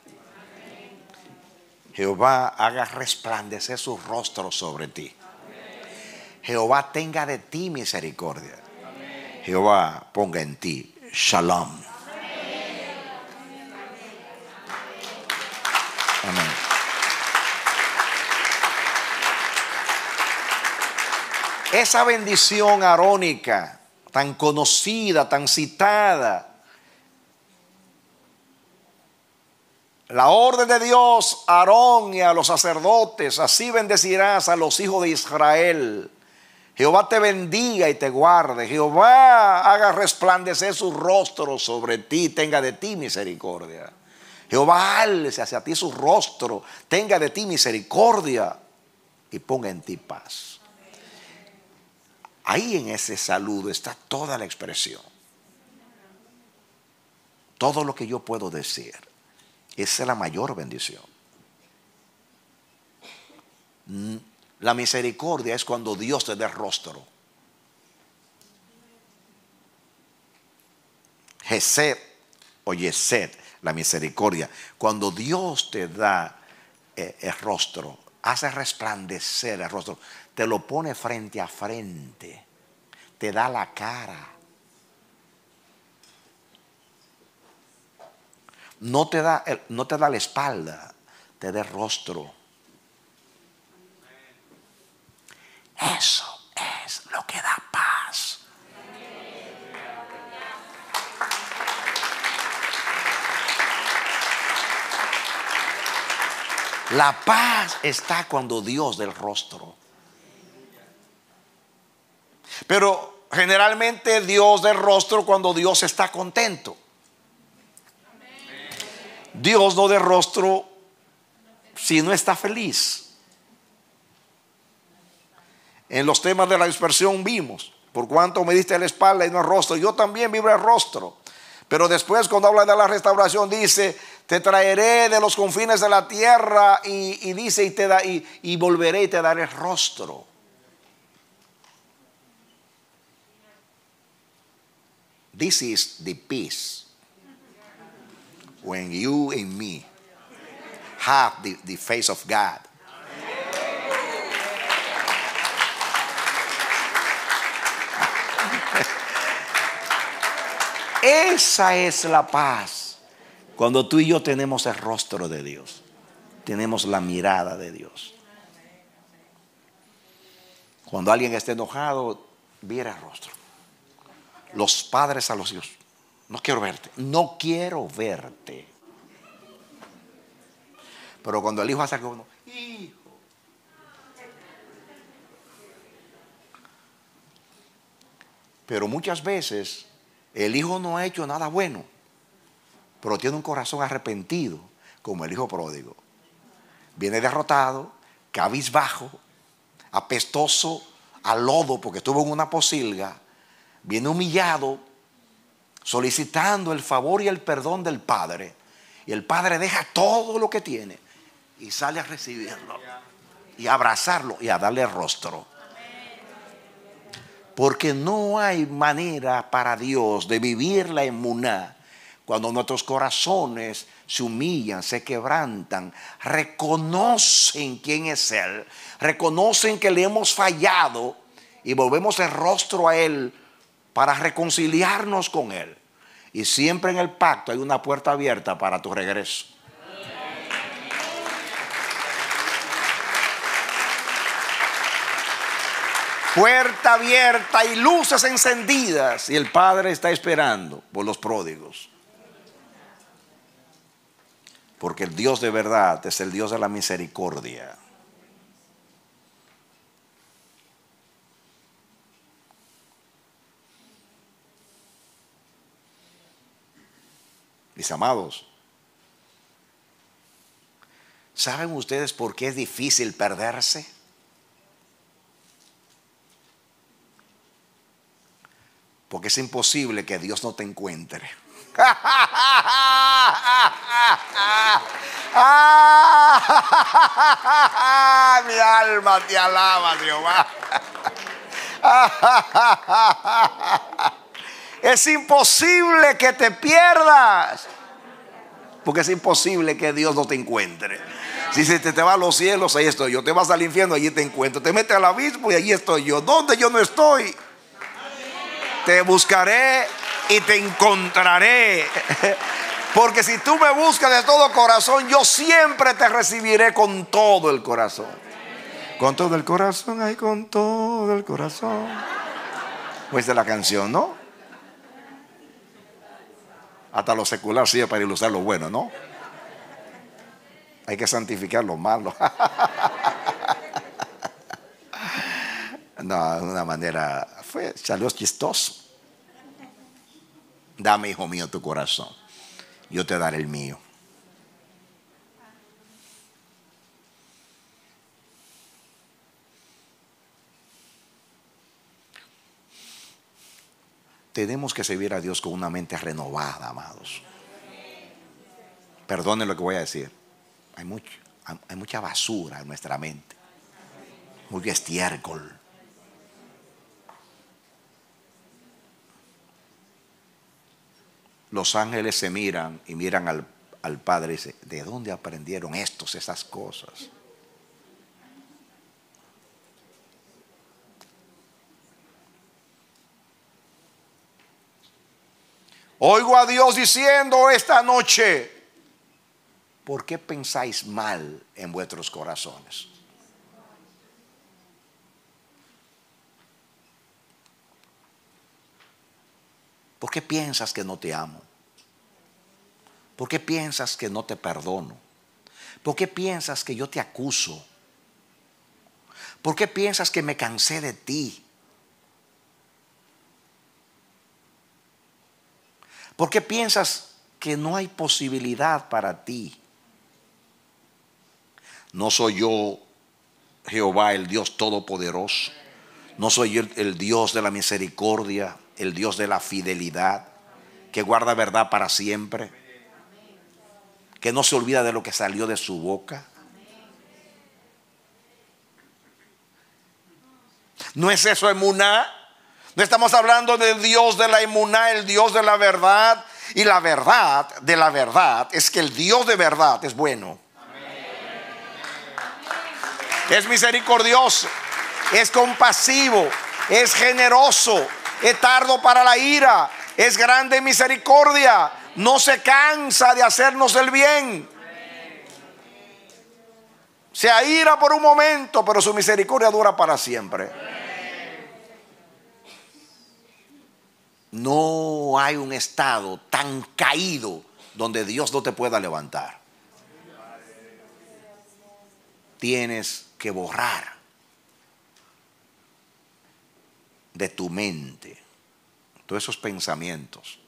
Jehová haga resplandecer su rostro sobre ti. Jehová tenga de ti misericordia. Jehová ponga en ti shalom. Amén. Esa bendición arónica, tan conocida, tan citada, la orden de Dios a Aarón y a los sacerdotes, así bendecirás a los hijos de Israel. Jehová te bendiga y te guarde. Jehová haga resplandecer su rostro sobre ti, tenga de ti misericordia. Jehová alce hacia ti su rostro, tenga de ti misericordia y ponga en ti paz. Ahí en ese saludo está toda la expresión. Todo lo que yo puedo decir. Esa es la mayor bendición. La misericordia es cuando Dios te da el rostro. Gesed o Yesed, la misericordia. Cuando Dios te da el rostro, hace resplandecer el rostro, te lo pone frente a frente, te da la cara. No te da la espalda, te da el rostro. Eso es lo que da paz. La paz está cuando Dios da el rostro. Pero generalmente Dios da el rostro cuando Dios está contento. Dios no da rostro si no está feliz. En los temas de la dispersión vimos, por cuanto me diste la espalda y no el rostro, yo también vivo el rostro. Pero después cuando habla de la restauración dice, te traeré de los confines de la tierra y dice y volveré y te daré el rostro. This is the peace when you and me have the face of God. Esa es la paz. Cuando tú y yo tenemos el rostro de Dios, tenemos la mirada de Dios. Cuando alguien esté enojado, viera el rostro. Los padres a los hijos: no quiero verte, no quiero verte. Pero cuando el hijo hace algo, hijo. Pero muchas veces el hijo no ha hecho nada bueno, pero tiene un corazón arrepentido, como el hijo pródigo. Viene derrotado, cabizbajo, apestoso a lodo porque estuvo en una pocilga. Viene humillado, solicitando el favor y el perdón del padre. Y el padre deja todo lo que tiene y sale a recibirlo y a abrazarlo y a darle rostro. Porque no hay manera para Dios de vivir la emuná cuando nuestros corazones se humillan, se quebrantan, reconocen quién es Él, reconocen que le hemos fallado y volvemos el rostro a Él para reconciliarnos con Él. Y siempre en el pacto hay una puerta abierta para tu regreso. Puerta abierta y luces encendidas, y el Padre está esperando por los pródigos. Porque el Dios de verdad es el Dios de la misericordia. Mis amados, ¿saben ustedes por qué es difícil perderse? Porque es imposible que Dios no te encuentre. Mi alma te alaba, Jehová. Es imposible que te pierdas, porque es imposible que Dios no te encuentre. Si se te va a los cielos, ahí estoy yo. Te vas al infierno, allí te encuentro. Te metes al abismo y allí estoy yo. ¿Dónde yo no estoy? Te buscaré y te encontraré. Porque si tú me buscas de todo corazón, yo siempre te recibiré con todo el corazón. Con todo el corazón, ay, con todo el corazón. Pues de la canción, ¿no? Hasta lo secular sirve para ilustrar lo bueno, ¿no? Hay que santificar lo malo. No, de una manera salió chistoso. Dame, hijo mío, tu corazón, yo te daré el mío. Tenemos que servir a Dios con una mente renovada, amados. Perdonen lo que voy a decir. Hay mucha basura en nuestra mente, mucho estiércol. Los ángeles se miran y miran al Padre y dicen: ¿de dónde aprendieron esas cosas? Oigo a Dios diciendo esta noche: ¿por qué pensáis mal en vuestros corazones? ¿Por qué piensas que no te amo? ¿Por qué piensas que no te perdono? ¿Por qué piensas que yo te acuso? ¿Por qué piensas que me cansé de ti? ¿Por qué piensas que no hay posibilidad para ti? ¿No soy yo Jehová, el Dios Todopoderoso? ¿No soy yo el Dios de la misericordia, el Dios de la fidelidad, que guarda verdad para siempre, que no se olvida de lo que salió de su boca? ¿No es eso emuná? No estamos hablando del Dios de la emuná, el Dios de la verdad. Y la verdad de la verdad es que el Dios de verdad es bueno. Es misericordioso, es compasivo, es generoso, es tardo para la ira, es grande en misericordia, no se cansa de hacernos el bien. Se aira por un momento, pero su misericordia dura para siempre. No hay un estado tan caído donde Dios no te pueda levantar. Tienes que borrar de tu mente todos esos pensamientos.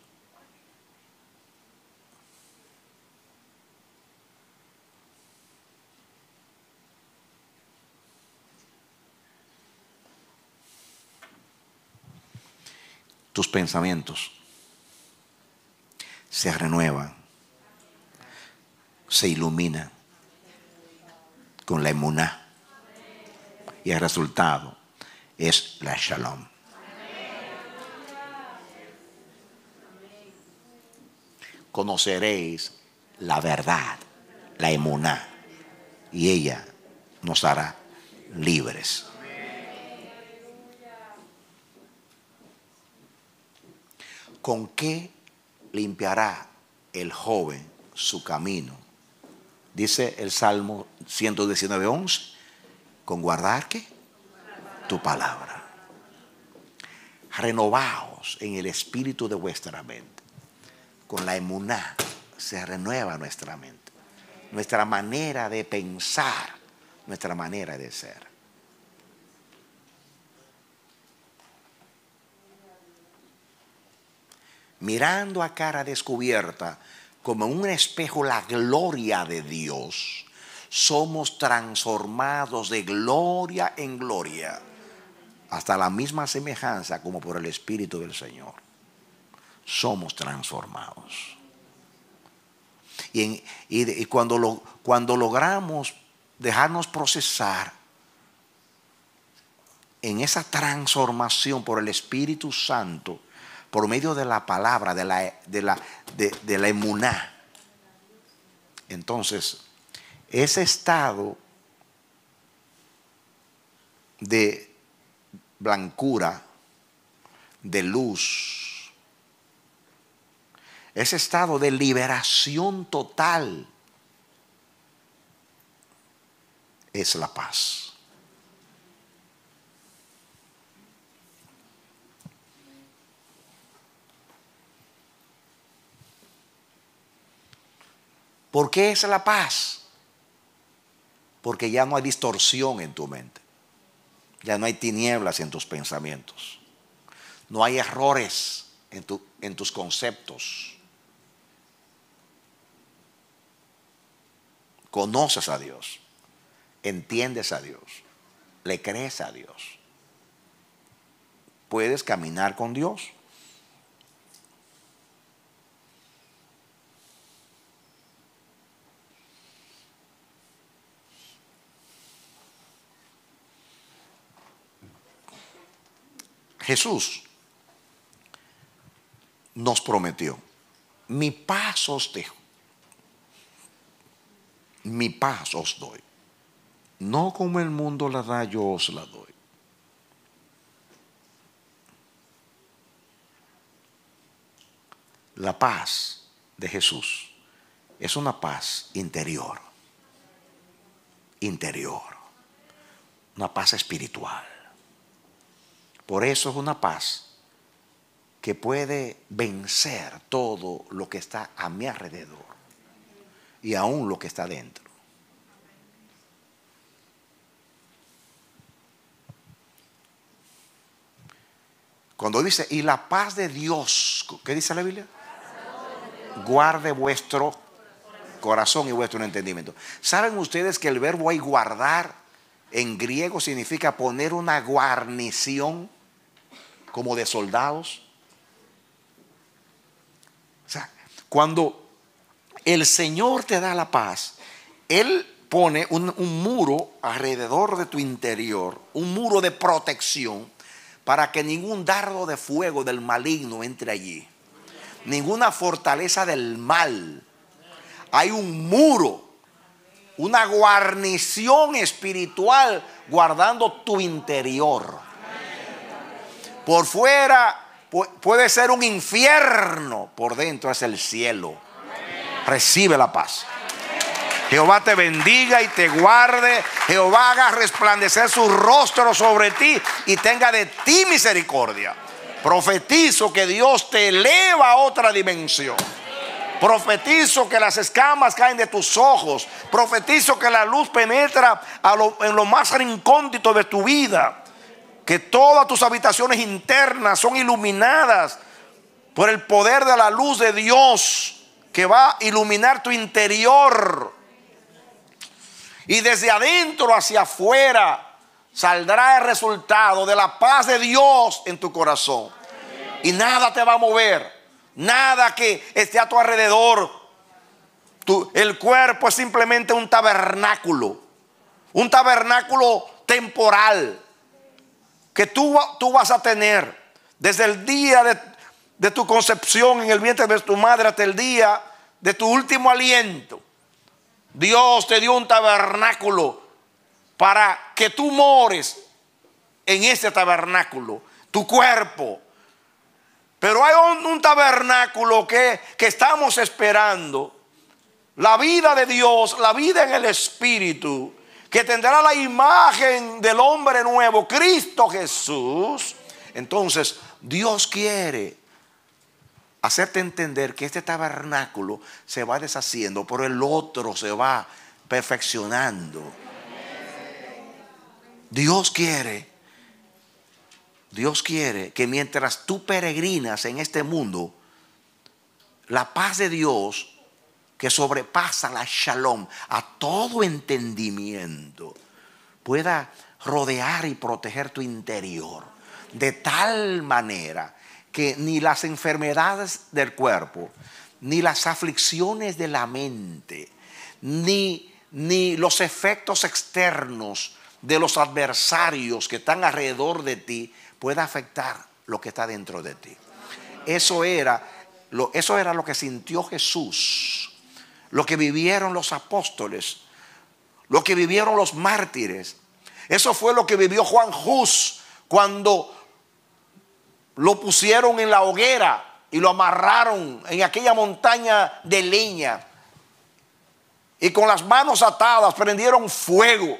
Tus pensamientos se renuevan, se iluminan con la emuná, y el resultado es la shalom. Conoceréis la verdad, la emuná, y ella nos hará libres. ¿Con qué limpiará el joven su camino? Dice el Salmo 119:11, con guardar ¿qué? Tu palabra. Renovaos en el espíritu de vuestra mente. Con la emuná se renueva nuestra mente, nuestra manera de pensar, nuestra manera de ser. Mirando a cara descubierta, como en un espejo, la gloria de Dios, somos transformados de gloria en gloria, hasta la misma semejanza como por el Espíritu del Señor. Somos transformados. Y cuando logramos dejarnos procesar en esa transformación por el Espíritu Santo, por medio de la palabra, de la emuná, entonces ese estado de blancura, de luz, ese estado de liberación total, es la paz. ¿Por qué es la paz? Porque ya no hay distorsión en tu mente. Ya no hay tinieblas en tus pensamientos. No hay errores en tus conceptos. Conoces a Dios. Entiendes a Dios. Le crees a Dios. Puedes caminar con Dios. Jesús nos prometió: mi paz os dejo, mi paz os doy. No como el mundo la da, yo os la doy. La paz de Jesús es una paz interior, una paz espiritual. Por eso es una paz que puede vencer todo lo que está a mi alrededor y aún lo que está dentro. Cuando dice, y la paz de Dios, ¿qué dice la Biblia? Guarde vuestro corazón y vuestro entendimiento. ¿Saben ustedes que el verbo ahí guardar en griego significa poner una guarnición como de soldados? O sea, cuando el Señor te da la paz, Él pone un muro alrededor de tu interior, un muro de protección, para que ningún dardo de fuego del maligno entre allí, ninguna fortaleza del mal. Hay un muro una guarnición espiritual guardando tu interior. Por fuera puede ser un infierno, por dentro es el cielo. Recibe la paz. Jehová te bendiga y te guarde. Jehová haga resplandecer su rostro sobre ti y tenga de ti misericordia. Profetizo que Dios te eleva a otra dimensión. Profetizo que las escamas caen de tus ojos. Profetizo que la luz penetra en lo más recóndito de tu vida. Que todas tus habitaciones internas son iluminadas por el poder de la luz de Dios, que va a iluminar tu interior. Y desde adentro hacia afuera saldrá el resultado de la paz de Dios en tu corazón. Y nada te va a mover, nada que esté a tu alrededor. El cuerpo es simplemente un tabernáculo temporal que tú vas a tener desde el día de tu concepción en el vientre de tu madre hasta el día de tu último aliento. Dios te dio un tabernáculo para que tú mores en ese tabernáculo, tu cuerpo. Pero hay un tabernáculo que estamos esperando, la vida de Dios, la vida en el Espíritu, que tendrá la imagen del hombre nuevo, Cristo Jesús. Entonces Dios quiere hacerte entender que este tabernáculo se va deshaciendo, pero el otro se va perfeccionando. Dios quiere que mientras tú peregrinas en este mundo, la paz de Dios, que sobrepasa la shalom a todo entendimiento, pueda rodear y proteger tu interior de tal manera que ni las enfermedades del cuerpo, ni las aflicciones de la mente, ni los efectos externos de los adversarios que están alrededor de ti pueda afectar lo que está dentro de ti. Eso era lo que sintió Jesús, lo que vivieron los apóstoles, lo que vivieron los mártires. Eso fue lo que vivió Juan Hus cuando lo pusieron en la hoguera y lo amarraron en aquella montaña de leña, y con las manos atadas prendieron fuego.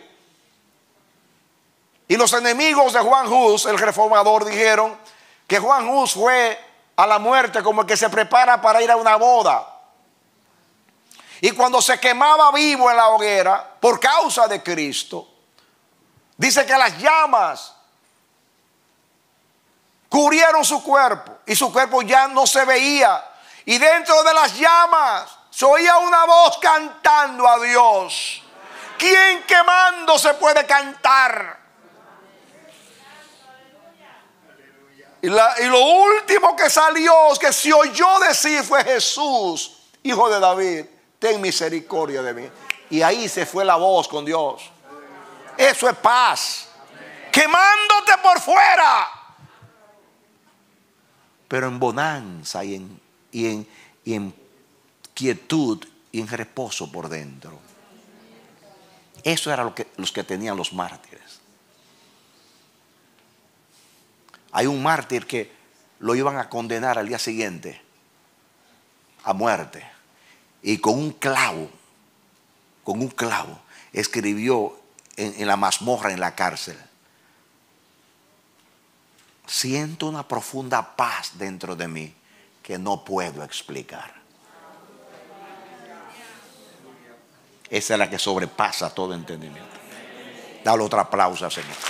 Y los enemigos de Juan Hus, el reformador, dijeron que Juan Hus fue a la muerte como el que se prepara para ir a una boda. Y cuando se quemaba vivo en la hoguera por causa de Cristo, dice que las llamas cubrieron su cuerpo y su cuerpo ya no se veía. Y dentro de las llamas se oía una voz cantando a Dios. ¿Quién quemándose puede cantar? Y lo último que salió, que se oyó decir, fue: Jesús, Hijo de David, ten misericordia de mí. Y ahí se fue la voz con Dios. Eso es paz. Quemándote por fuera, pero en bonanza y en quietud y en reposo por dentro. Eso era los que tenían los mártires. Hay un mártir que lo iban a condenar al día siguiente a muerte, y con un clavo escribió en la mazmorra, en la cárcel: siento una profunda paz dentro de mí que no puedo explicar. Esa es la que sobrepasa todo entendimiento. Dale otro aplauso al Señor.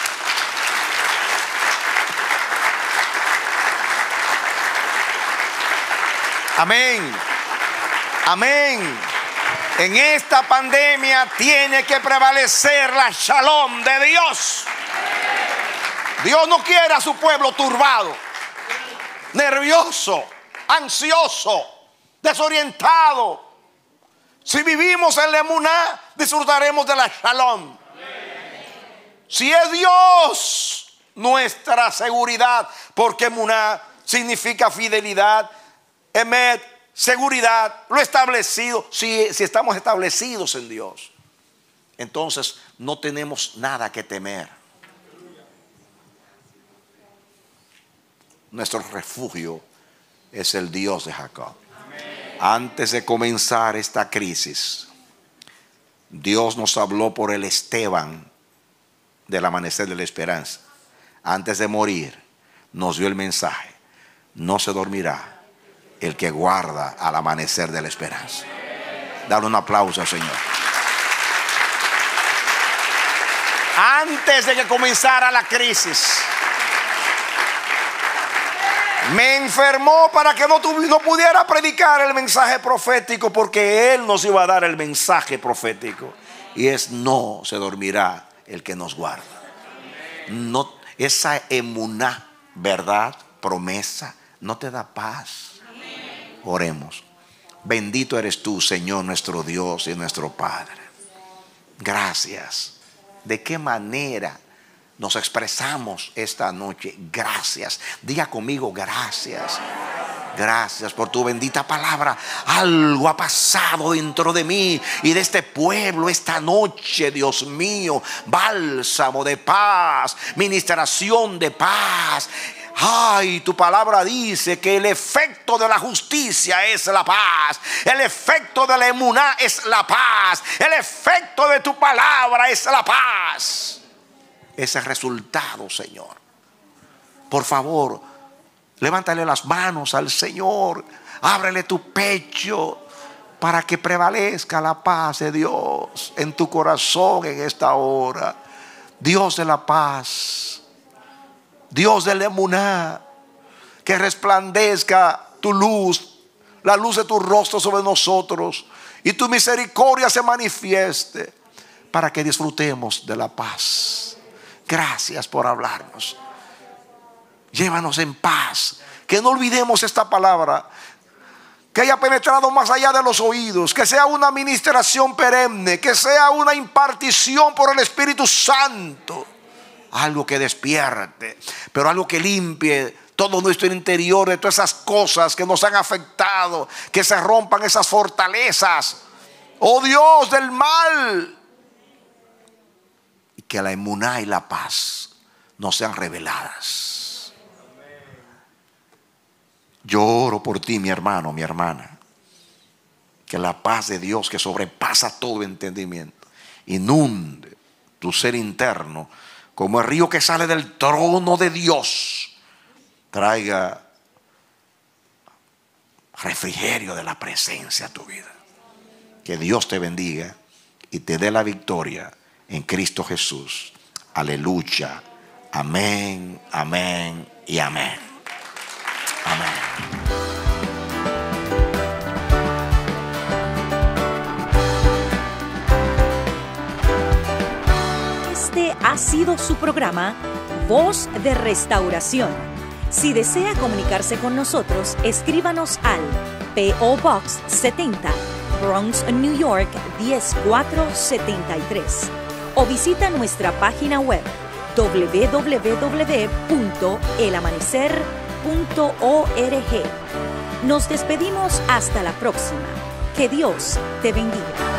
Amén. Amén. En esta pandemia tiene que prevalecer la shalom de Dios. Dios no quiere a su pueblo turbado, nervioso, ansioso, desorientado. Si vivimos en la emuná, disfrutaremos de la shalom. Si es Dios nuestra seguridad, porque emuná significa fidelidad, emet, seguridad, lo establecido. Si estamos establecidos en Dios, entonces no tenemos nada que temer. Nuestro refugio es el Dios de Jacob. Antes de comenzar esta crisis, Dios nos habló por el Esteban del amanecer de la esperanza. Antes de morir, nos dio el mensaje: no se dormirá el que guarda al amanecer de la esperanza. Dale un aplauso al Señor. Antes de que comenzara la crisis, me enfermó para que no pudiera predicar el mensaje profético, porque Él nos iba a dar el mensaje profético, y es: no se dormirá el que nos guarda. No, esa emuná, verdad, promesa, no te da paz. Oremos. Bendito eres tú, Señor, nuestro Dios y nuestro Padre. Gracias. ¿De qué manera nos expresamos esta noche? Gracias. Diga conmigo: gracias. Gracias por tu bendita palabra. Algo ha pasado dentro de mí y de este pueblo esta noche, Dios mío. Bálsamo de paz, ministración de paz. Ay, tu palabra dice que el efecto de la justicia es la paz. El efecto de la emuná es la paz. El efecto de tu palabra es la paz. Ese resultado, Señor. Por favor, levántale las manos al Señor. Ábrele tu pecho para que prevalezca la paz de Dios en tu corazón en esta hora. Dios de la paz, Dios del emuná, que resplandezca tu luz, la luz de tu rostro sobre nosotros, y tu misericordia se manifieste para que disfrutemos de la paz. Gracias por hablarnos. Llévanos en paz. Que no olvidemos esta palabra, que haya penetrado más allá de los oídos, que sea una ministración perenne, que sea una impartición por el Espíritu Santo. Algo que despierte, pero algo que limpie todo nuestro interior de todas esas cosas que nos han afectado, que se rompan esas fortalezas, oh Dios del mal, y que la emuná y la paz nos sean reveladas. Yo oro por ti, mi hermano, mi hermana, que la paz de Dios, que sobrepasa todo entendimiento, inunde tu ser interno como el río que sale del trono de Dios. Traiga refrigerio de la presencia a tu vida. Que Dios te bendiga y te dé la victoria en Cristo Jesús. Aleluya. Amén, amén y amén. Amén. Ha sido su programa Voz de Restauración. Si desea comunicarse con nosotros, escríbanos al P.O. Box 70, Bronx, New York 10473, o visita nuestra página web www.elamanecer.org. Nos despedimos hasta la próxima. Que Dios te bendiga.